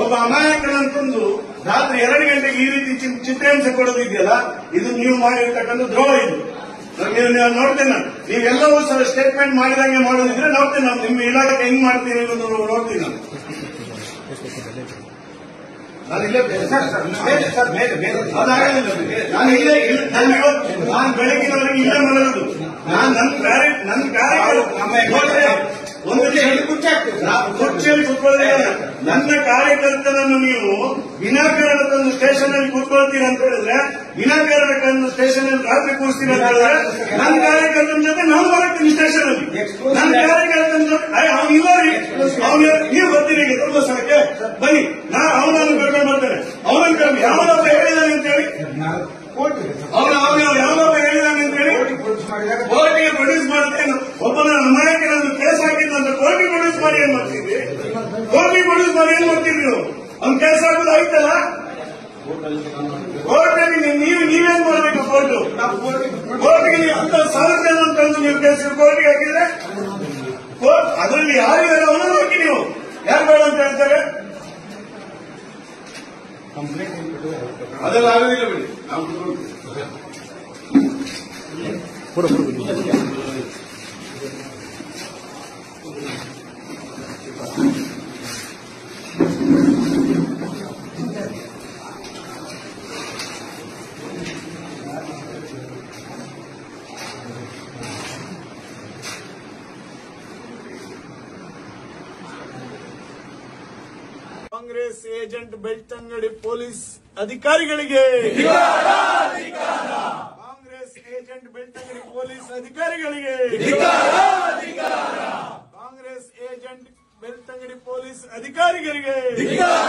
ಒಬ್ಬ ಅಮಾಯಕನಂತಂದು ರಾತ್ರಿ 2 ಗಂಟೆಗೆ ಈ ರೀತಿ ಚಿತ್ರಹಿಂಸೆ ಕೊಡೋದಿದೆಯಲ್ಲ, ಇದು ನೀವು ಮಾಡಿರ್ತಕ್ಕಂಥ ದ್ರೋಹ. ಇದು ನೀವು ನೋಡ್ತೇನೆ, ನೀವೆಲ್ಲವೂ ಸಹ ಸ್ಟೇಟ್ಮೆಂಟ್ ಮಾಡಿದಂಗೆ ಮಾಡೋದಿದ್ರೆ ನೋಡ್ತೇನೆ. ನಾವು ನಿಮ್ಮ ಇಲಾಖೆ ಹೆಂಗ್ ಮಾಡ್ತೀವಿ ಅನ್ನೋದು ನೋಡ್ತೀನಿ. ನಾನು ಬೆಳಗಿನವರೆಗೆ ಇಲ್ಲೇ ಮಲಗುದು. ನನ್ನ ಕುರ್ಚಿಯಲ್ಲಿ ಕೂತ್ಕೊಳ್ಳೋದಿಲ್ಲ. ನನ್ನ ಕಾರ್ಯಕರ್ತನನ್ನು ನೀವು ವಿನಾಕಾರಣ ತಂದು ಸ್ಟೇಷನ್ ಅಲ್ಲಿ ಕೂತ್ಕೊಳ್ತೀರ ಅಂತ ಹೇಳಿದ್ರೆ, ವಿನಾಕಾರಣ ತಂದು ಸ್ಟೇಷನ್ ಅಲ್ಲಿ ರಾತ್ರಿ ಕೂರಿಸ್ತೀರ ಅಂತ ಹೇಳಿದ್ರೆ, ನನ್ನ ಕಾರ್ಯಕರ್ತನ ಜೊತೆ ನಾನು ಬರುತ್ತೀನಿ ಸ್ಟೇಷನ್ ಅಲ್ಲಿ. ನನ್ನ ಕಾರ್ಯಕರ್ತನ ಜೊತೆ ಅವನಿಲ್ಲ ರೀ, ನೀವು ಬರ್ತೀರಿ ಧರ್ಮಸ್ಥಳಕ್ಕೆ ಬನ್ನಿ, ಅವನನ್ನು ಕರ್ಕೊಂಡು ಬರ್ತೇನೆ. ಅವನನ್ನು ಕರ್ಕೊಂಡು ಯಾವನೊಬ್ಬ ಹೇಳಿದಾನೆ ಅಂತ ಹೇಳಿ, ಯಾವನೊಬ್ಬ ಹೇಳಿದಾನೆ ಅಂತ ಹೇಳಿ ಕೋರ್ಟಿಗೆ ಪ್ರೊಡ್ಯೂಸ್ ಮಾಡುತ್ತೇನೆ. ಒಬ್ಬನ ಅಮಾಯಕನನ್ನು ಕೇಸ್ ಹಾಕಿದ್ದು ಅಂತ ಕೋರ್ಟಿಗೆ ಪ್ರೊಡ್ಯೂಸ್ ಮಾಡಿ ಏನ್ ಮಾಡ್ತೀವಿ? ಕೋರ್ಟಿಗೆ ಪ್ರೊಡ್ಯೂಸ್ ಮಾಡಿ ಏನ್ ಮಾಡ್ತೀವಿ ನೀವು? ಅವ್ನು ಕೇಸ್ ಹಾಕೋದು ಆಯ್ತಲ್ಲ, ಕೋರ್ಟಲ್ಲಿ ನೀವೇನ್ ಮಾಡಬೇಕು? ಕೋರ್ಟಿಗೆ ನೀವು ಅಂತ ಸಾಲಕ್ಕೆ ತಂದು ನೀವು ಕೇಸ್ ಕೋರ್ಟಿಗೆ ಹಾಕಿದ್ರೆ ಅದರಲ್ಲಿ ಯಾರು ಅವನನ್ನು ಹಾಕಿ ನೀವು ಯಾರು ಬೇಡ ಅಂತ ಹೇಳ್ತಾರೆ? ಅದೆಲ್ಲ ಆಗೋದಿಲ್ಲ ಬಿಡಿ. ನಾವು ಕಾಂಗ್ರೆಸ್ ಏಜೆಂಟ್ ಬೆಳ್ತಂಗಡಿ ಪೊಲೀಸ್ ಅಧಿಕಾರಿಗಳಿಗೆ, ಕಾಂಗ್ರೆಸ್ ಏಜೆಂಟ್ ಬೆಳ್ತಂಗಡಿ ಪೊಲೀಸ್ ಅಧಿಕಾರಿಗಳಿಗೆ, ಕಾಂಗ್ರೆಸ್ ಏಜೆಂಟ್ ಬೆಳ್ತಂಗಡಿ ಪೊಲೀಸ್ ಅಧಿಕಾರಿಗಳಿಗೆ